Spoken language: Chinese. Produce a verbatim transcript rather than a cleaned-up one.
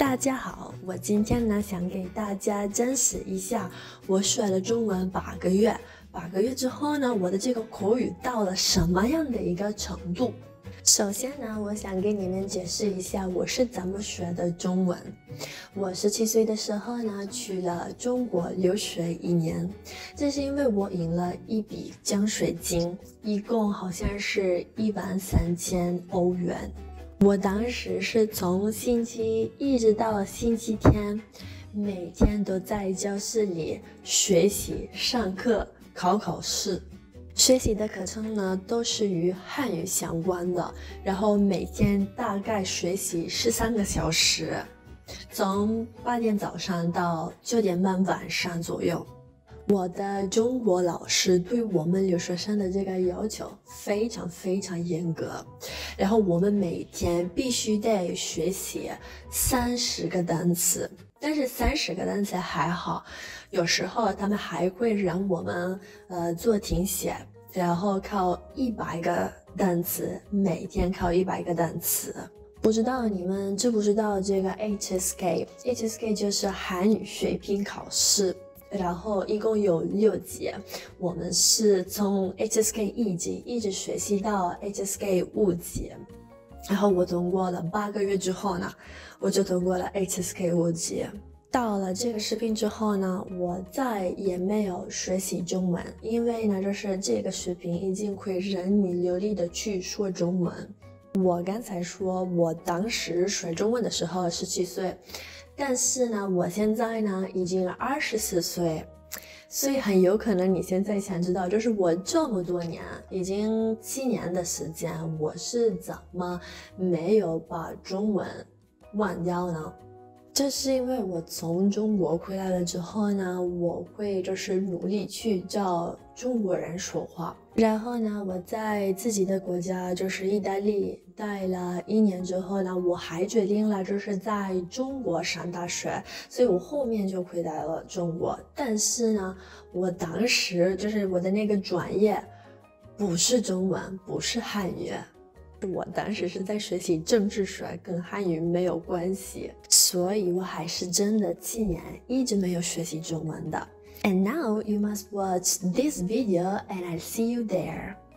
大家好，我今天呢想给大家展示一下我学了中文八个月，八个月之后呢，我的这个口语到了什么样的一个程度？首先呢，我想给你们解释一下我是怎么学的中文。我十七岁的时候呢，去了中国留学一年，这是因为我赢了一笔奖学金，一共好像是一万三千欧元。我当时是从星期一直到星期天，每天都在教室里学习、上课、考考试。学习的课程呢都是与汉语相关的，然后每天大概学习十三个小时，从八点早上到九点半晚上左右。我的中国老师对我们留学生的这个要求非常非常严格，然后我们每天必须得学习三十个单词，但是三十个单词还好，有时候他们还会让我们呃做听写，然后考一百个单词，每天考一百个单词。不知道你们知不知道这个 H S K？H S K 就是韩语水平考试。然后一共有六级，我们是从 H S K 一级一直学习到 H S K 五级，然后我通过了八个月之后呢，我就通过了 H S K 五级。到了这个视频之后呢，我再也没有学习中文，因为呢，就是这个视频已经会让你流利的去说中文。我刚才说我当时学中文的时候十七岁。但是呢，我现在呢已经二十四岁，所以很有可能你现在想知道，就是我这么多年，已经七年的时间，我是怎么没有把中文忘掉呢？这是因为我从中国回来了之后呢，我会就是努力去找中国人说话。然后呢，我在自己的国家就是意大利待了一年之后呢，我还决定了就是在中国上大学，所以我后面就回来了中国。但是呢，我当时就是我的那个专业不是中文，不是汉语。我当时是在学习政治学，跟汉语没有关系，所以我还是真的七年一直没有学习中文的。And now you must watch this video and I'll see you there.